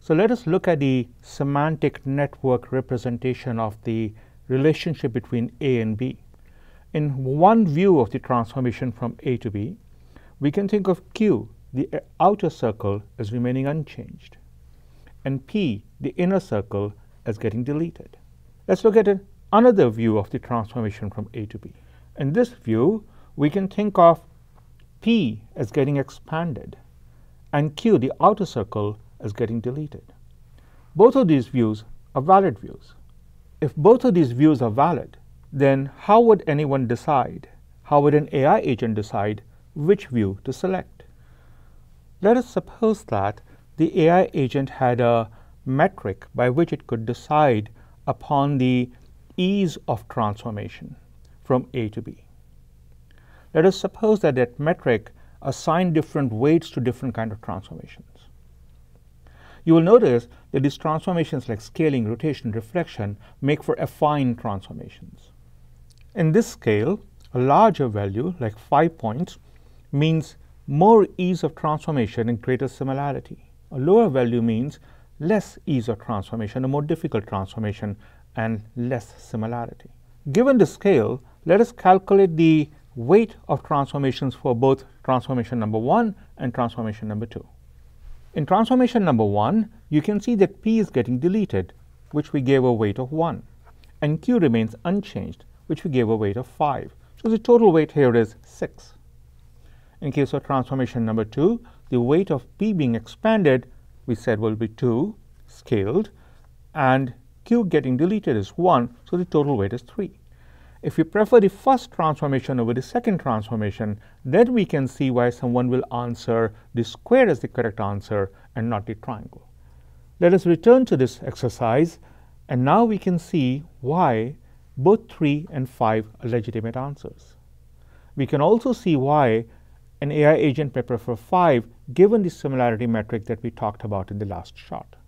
So let us look at the semantic network representation of the relationship between A and B. In one view of the transformation from A to B, we can think of Q, the outer circle, as remaining unchanged, and P, the inner circle, as getting deleted. Let's look at another view of the transformation from A to B. In this view, we can think of P as getting expanded and Q, the outer circle, as getting deleted. Both of these views are valid views. If both of these views are valid, then how would anyone decide, how would an AI agent decide which view to select? Let us suppose that the AI agent had a metric by which it could decide upon the ease of transformation from A to B. Let us suppose that that metric assigned different weights to different kinds of transformations. You will notice that these transformations like scaling, rotation, reflection make for affine transformations. In this scale, a larger value, like 5 points, means more ease of transformation and greater similarity. A lower value means less ease of transformation, a more difficult transformation, and less similarity. Given the scale, let us calculate the weight of transformations for both transformation number 1 and transformation number 2. In transformation number 1, you can see that P is getting deleted, which we gave a weight of 1, and Q remains unchanged, which we gave a weight of 5. So the total weight here is 6. In case of transformation number 2, the weight of P being expanded, we said will be 2 scaled, and Q getting deleted is 1, so the total weight is 3. If we prefer the first transformation over the second transformation, then we can see why someone will answer the square as the correct answer and not the triangle. Let us return to this exercise, and now we can see why both 3 and 5 are legitimate answers. We can also see why an AI agent may prefer 5 given the similarity metric that we talked about in the last chart.